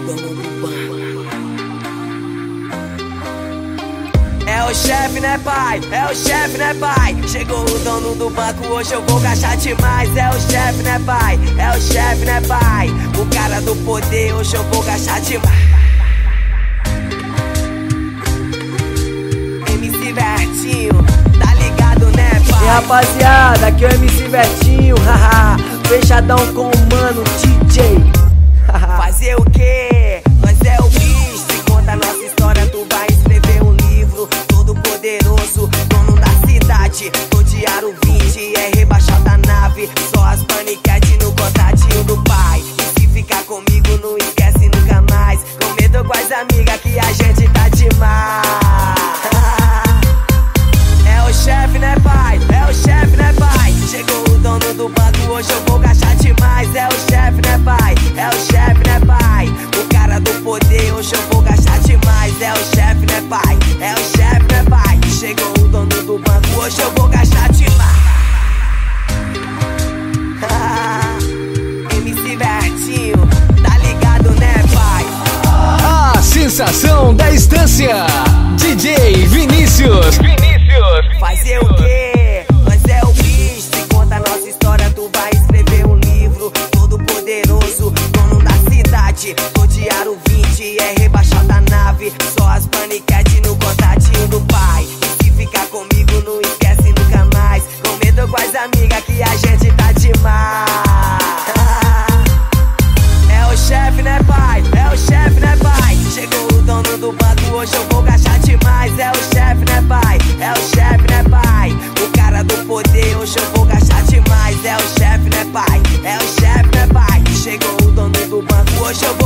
dono do banco. É o chefe, né pai? É o chefe, né pai? Chegou o dono do banco, hoje eu vou gastar demais. É o chefe, né pai? É o chefe, né pai? O cara do poder, hoje eu vou gastar demais. MC Vertinho, tá ligado, né pai? E rapaziada, aqui é o MC Vertinho, haha. Fechadão com o mano DJ. Fazer o quê? Nós é o bicho. Se conta a nossa história, tu vai escrever um livro. Todo poderoso, dono da cidade. Todo aro 20 é rebaixado da nave. Só as paniquete no contatinho do pai. E se ficar comigo, não esquece nunca mais. Com medo com as amigas que a gente tá demais. É o chefe, né pai? É o chefe, né pai? Chegou o dono do banco, hoje eu vou gastar demais. É o chefe, né pai? É o chefe, né pai? O cara do poder, hoje eu vou gastar demais. É o chefe, né pai? É o chefe, né pai? Chegou o dono do banco, hoje eu vou gastar demais. MC Vertinho, tá ligado, né pai? A sensação da estância, DJ Vinícius. Fazer o quê? Nós é o bicho. Se conta a nossa história, tu vai escrever um livro. Todo poderoso, dono da cidade. Todo aro 20 é rebaixado da nave. Só as paniquete no contatinho do pai. E se ficar comigo, não esquece nunca mais. Com medo com as amigas que a gente tá demais. É o chefe, né pai? É o chefe, né pai? Chegou o dono do banco, hoje eu vou gastar demais. É o chefe, né pai? É o chefe, né pai? O cara do poder, hoje eu vou gastar demais. É o chefe, né pai? É o chefe, né pai? Chegou o dono do banco, hoje eu